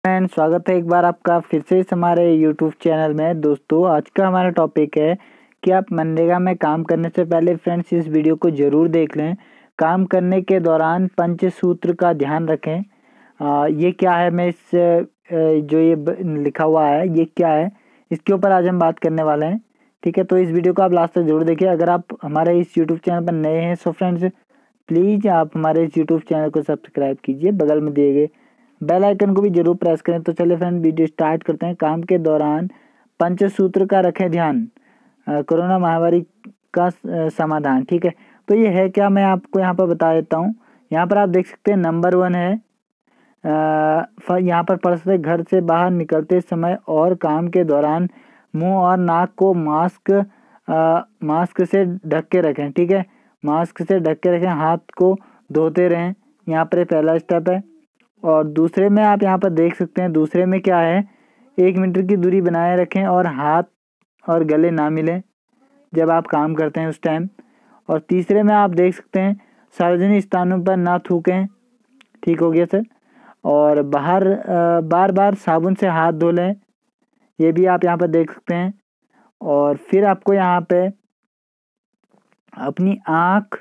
Friends, स्वागत है एक बार आपका फिर से इस हमारे यूट्यूब चैनल में। दोस्तों, आज का हमारा टॉपिक है कि आप मनरेगा में काम करने से पहले फ्रेंड्स इस वीडियो को ज़रूर देख लें। काम करने के दौरान पंचसूत्र का ध्यान रखें। ये क्या है, मैं इस जो ये लिखा हुआ है ये क्या है, इसके ऊपर आज हम बात करने वाले हैं। ठीक है, तो इस वीडियो को आप लास्ट तक जरूर देखिए। अगर आप हमारे इस यूट्यूब चैनल पर नए हैं सो फ्रेंड्स प्लीज़ आप हमारे इस यूट्यूब चैनल को सब्सक्राइब कीजिए, बगल में दिए गए बेल आइकन को भी जरूर प्रेस करें। तो चलिए फ्रेंड वीडियो स्टार्ट करते हैं। काम के दौरान पंचसूत्र का रखें ध्यान, कोरोना महामारी का समाधान। ठीक है, तो ये है क्या, मैं आपको यहाँ पर बता देता हूँ। यहाँ पर आप देख सकते हैं नंबर 1 है, यहाँ पर पढ़ सकते घर से बाहर निकलते समय और काम के दौरान मुंह और नाक को मास्क से ढक के रखें। ठीक है, मास्क से ढक के रखें, हाथ को धोते रहें। यहाँ पर पहला स्टेप है। और दूसरे में आप यहाँ पर देख सकते हैं, दूसरे में क्या है, 1 मीटर की दूरी बनाए रखें और हाथ और गले ना मिलें जब आप काम करते हैं उस टाइम। और तीसरे में आप देख सकते हैं सार्वजनिक स्थानों पर ना थूकें। ठीक हो गया सर। और बार बार साबुन से हाथ धो लें, ये भी आप यहाँ पर देख सकते हैं। और फिर आपको यहाँ पे अपनी आँख,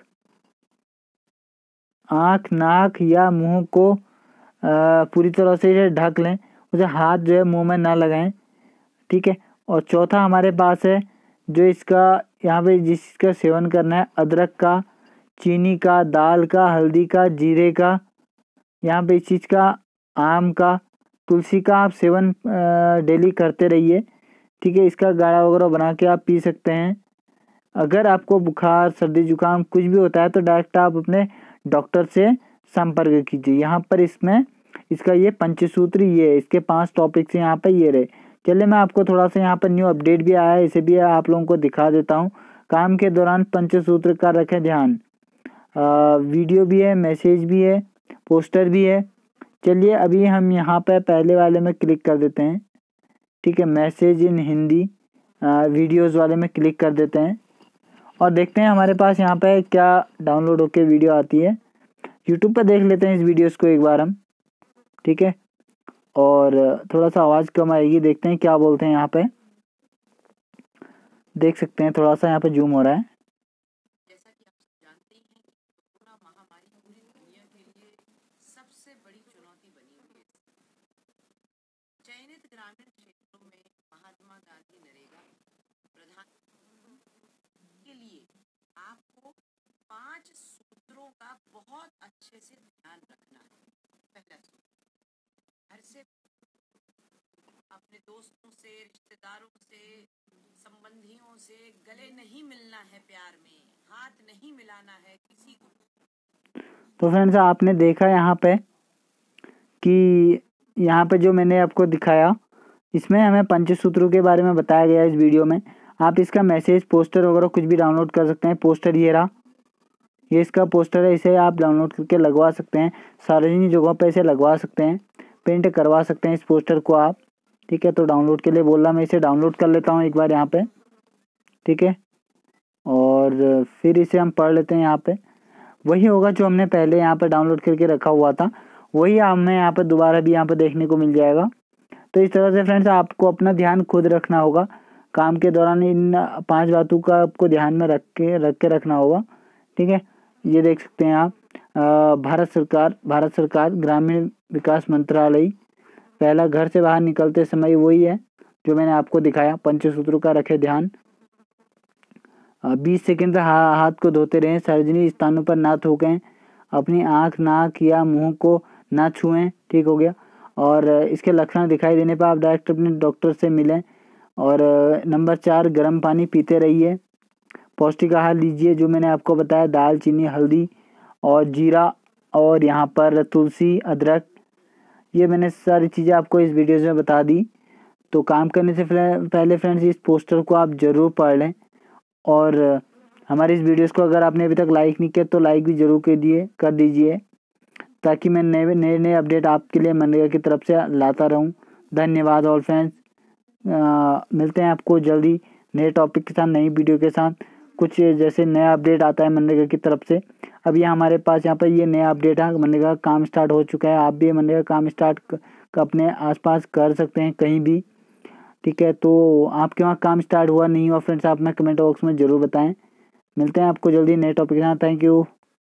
नाक या मुंह को पूरी तरह से ढक लें, उसे हाथ जो है मुंह में ना लगाएं। ठीक है, और चौथा हमारे पास है जो इसका यहाँ पे जिसका सेवन करना है, अदरक का, चीनी का, दाल का, हल्दी का, जीरे का, यहाँ पे इस चीज़ का, आम का, तुलसी का आप सेवन डेली करते रहिए। ठीक है, इसका गाढ़ा वगैरह बना के आप पी सकते हैं। अगर आपको बुखार, सर्दी, जुकाम कुछ भी होता है तो डायरेक्ट आप अपने डॉक्टर से संपर्क कीजिए। यहाँ पर इसमें इसका ये पंचसूत्र ये है, इसके 5 टॉपिक्स यहाँ पर ये रहे। चलिए मैं आपको थोड़ा सा यहाँ पर न्यू अपडेट भी आया है, इसे भी आप लोगों को दिखा देता हूँ। काम के दौरान पंचसूत्र का रखें ध्यान, वीडियो भी है, मैसेज भी है, पोस्टर भी है। चलिए अभी हम यहाँ पर पहले वाले में क्लिक कर देते हैं। ठीक है, मैसेज इन हिंदी, वीडियोज़ वाले में क्लिक कर देते हैं और देखते हैं हमारे पास यहाँ पे क्या डाउनलोड होके वीडियो आती है। यूट्यूब पर देख लेते हैं इस वीडियोस को एक बार हम। ठीक है, और थोड़ा सा आवाज़ कम आएगी, देखते हैं क्या बोलते हैं। यहाँ पे देख सकते हैं, थोड़ा सा यहाँ पे जूम हो रहा है। जैसा कि आप सब जानते ही हैं कि कोरोना महामारी पूरी दुनिया के लिए सबसे बड़ी चुनौती बनी हुई है। चयनित ग्रामीण क्षेत्रों में महात्मा गांधी नरेगा प्रधान के लिए आपको 5 सूत्रों का बहुत अच्छे से ध्यान रखना है। पहला सूत्र, घर से, अपने दोस्तों से, रिश्तेदारों से, संबंधियों से गले नहीं मिलना है, प्यार में हाथ नहीं मिलाना है किसी को। तो फ्रेंड्स आपने देखा यहाँ पे कि यहाँ पे जो मैंने आपको दिखाया इसमें हमें पंचसूत्रों के बारे में बताया गया है इस वीडियो में। आप इसका मैसेज, पोस्टर वगैरह कुछ भी डाउनलोड कर सकते हैं। पोस्टर ये रहा, ये इसका पोस्टर है, इसे आप डाउनलोड करके लगवा सकते हैं। सार्वजनिक जगहों पे इसे लगवा सकते हैं, प्रिंट करवा सकते हैं इस पोस्टर को आप। ठीक है, तो डाउनलोड के लिए बोल रहा, मैं इसे डाउनलोड कर लेता हूँ एक बार यहाँ पे। ठीक है, और फिर इसे हम पढ़ लेते हैं। यहाँ पे वही होगा जो हमने पहले यहाँ पे डाउनलोड करके रखा हुआ था, वही हमें यहाँ पे दोबारा भी यहाँ पे देखने को मिल जाएगा। तो इस तरह से फ्रेंड्स आपको अपना ध्यान खुद रखना होगा। काम के दौरान इन 5 बातों का आपको ध्यान में रख के रखना होगा। ठीक है, ये देख सकते हैं आप, भारत सरकार ग्रामीण विकास मंत्रालय, पहला घर से बाहर निकलते समय वही है जो मैंने आपको दिखाया, पंचसूत्रों का रखे ध्यान। 20 सेकंड तक हाथ को धोते रहें, सार्वजनिक स्थानों पर ना थूकें, अपनी आँख, नाक या मुंह को ना छुएं। ठीक हो गया। और इसके लक्षण दिखाई देने पर आप डायरेक्ट अपने डॉक्टर से मिलें। और नंबर 4, गर्म पानी पीते रहिए, पौष्टिक आहार लीजिए, जो मैंने आपको बताया, दाल, चीनी, हल्दी और जीरा, और यहाँ पर तुलसी, अदरक, ये मैंने सारी चीज़ें आपको इस वीडियो में बता दी। तो काम करने से पहले फ्रेंड्स इस पोस्टर को आप ज़रूर पढ़ लें। और हमारे इस वीडियोस को अगर आपने अभी तक लाइक नहीं किया तो लाइक भी ज़रूर कर दीजिए, ताकि मैं नए अपडेट आपके लिए मनरेगा की तरफ से लाता रहूं। धन्यवाद ऑल फ्रेंड्स, मिलते हैं आपको जल्दी नए टॉपिक के साथ, नई वीडियो के साथ। कुछ जैसे नया अपडेट आता है मनरेगा की तरफ से। अभी हमारे पास यहाँ पर ये नया अपडेट है, मनरेगा का काम स्टार्ट हो चुका है। आप भी मनरेगा काम स्टार्ट अपने आसपास कर सकते हैं कहीं भी, ठीक है। तो आपके वहाँ काम स्टार्ट हुआ नहीं हुआ फ्रेंड्स, आप मैं कमेंट बॉक्स में ज़रूर बताएं। मिलते हैं आपको जल्दी नए टॉपिक के साथ। Thank you.